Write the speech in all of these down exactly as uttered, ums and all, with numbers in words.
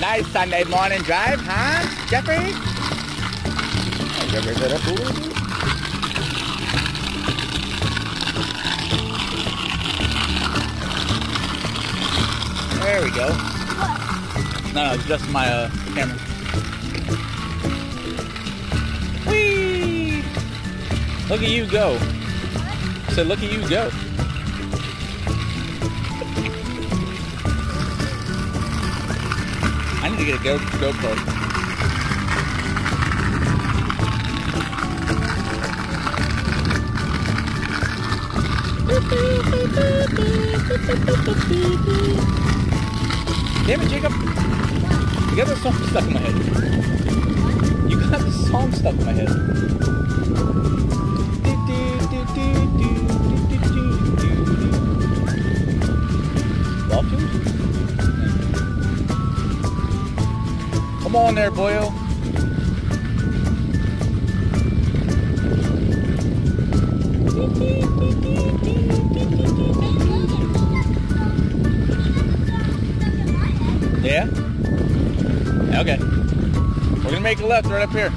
Nice Sunday morning drive, huh, Jeffrey? Hey, Jeffrey, is that up over? There we go. No, no, it's just my uh, camera. Whee! Look at you go. I said, look at you go. I need to get a Go GoPro. Damn it, Jacob! You got the song stuck in my head. You got the song stuck in my head. Ball tunes? Come on there, boyo. Yeah? Okay. We're gonna make a left right up here.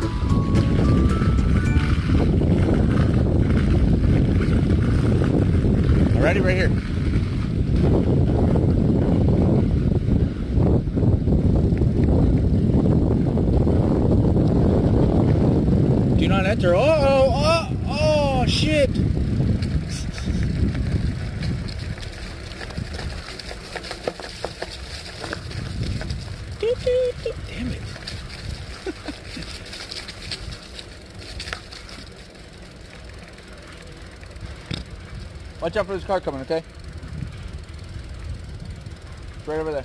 Alrighty, right here. Do not enter. Uh oh, oh, oh, shit. Damn it. Watch out for this car coming, okay? It's right over there.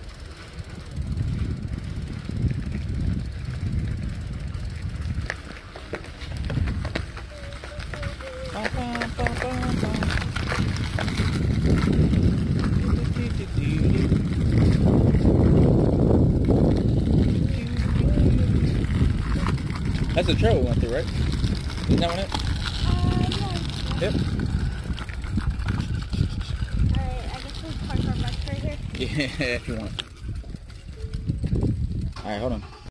That's the trail we went through, right? Isn't that one it? Uh, no. Yep. Alright, I guess we'll park our bus right here. Yeah, if you want. Alright, hold on.